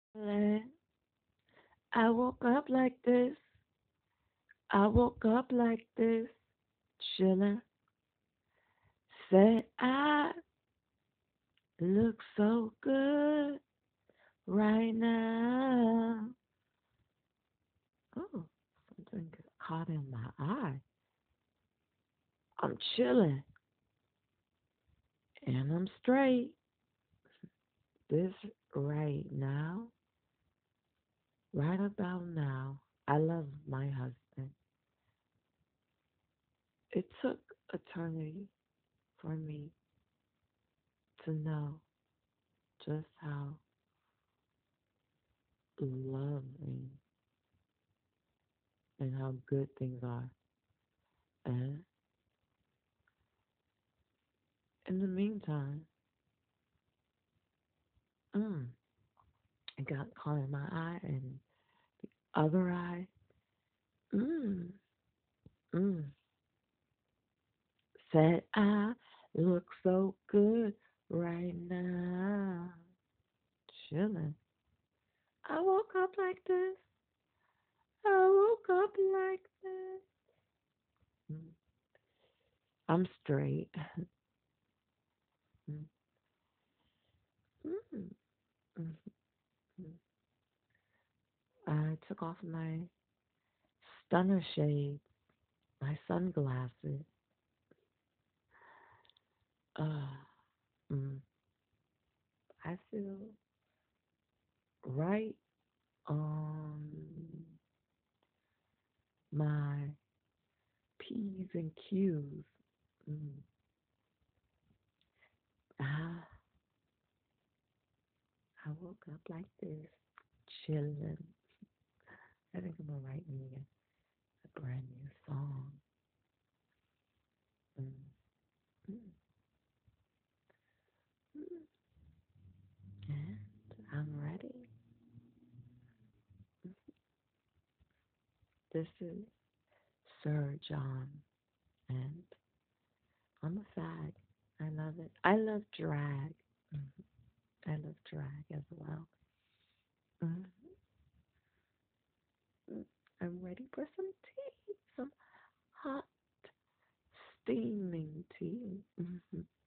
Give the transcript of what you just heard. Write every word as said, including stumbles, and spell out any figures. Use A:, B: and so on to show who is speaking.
A: chillin'. I woke up like this. I woke up like this. Chillin'. Said I look so good right now. Oh, something got caught in my eye. I'm chillin' and I'm straight. This right now, right about now, I love my husband. It took eternity for me to know just how loving and how good things are. And in the meantime, mm, it got caught in my eye and other eye. Mm, mm, said I look so good right now. Chilling. I woke up like this. I woke up like this. Mm, I'm straight. Mm, mm, mm, mm. I took off my stunner shades, my sunglasses. Uh, mm, I feel right on my P's and Q's. Mm. Ah, I woke up like this, chilling. I think I'm gonna write me a, a brand new song. Mm. Mm. Mm. And I'm ready. This is Sir John, and I'm a fag. I love it. I love drag. Mhm. I love drag as well. Mhm. Mm. I'm ready for some tea, some hot steaming tea. Mhm.